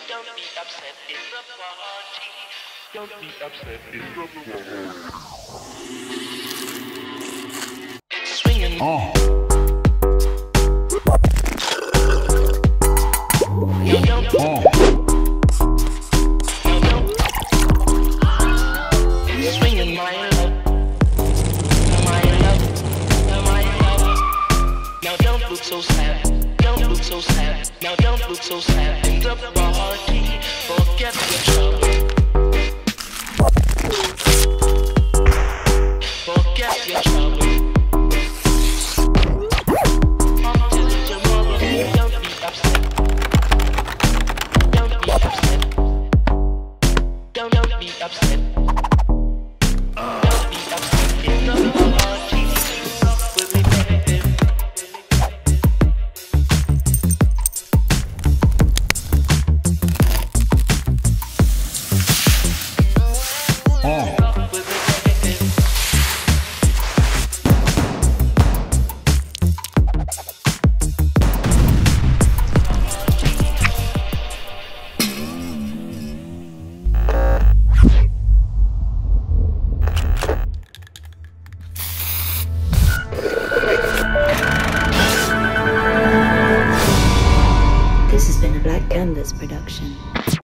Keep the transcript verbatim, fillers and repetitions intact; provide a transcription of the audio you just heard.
Don't be upset, it's a party. Don't be upset, it's a party. It's swinging. Oh. No, don't. Oh. No, don't. It's swinging, my love. My love. My love. Now don't look so sad. Don't look so sad. Now don't look so sad in the party. Forget your trouble. Forget your trouble. Until tomorrow. Don't be upset. Don't be upset. Don't, don't be upset. Don't be upset in the party. With me, baby. This has been a Black Canvas production.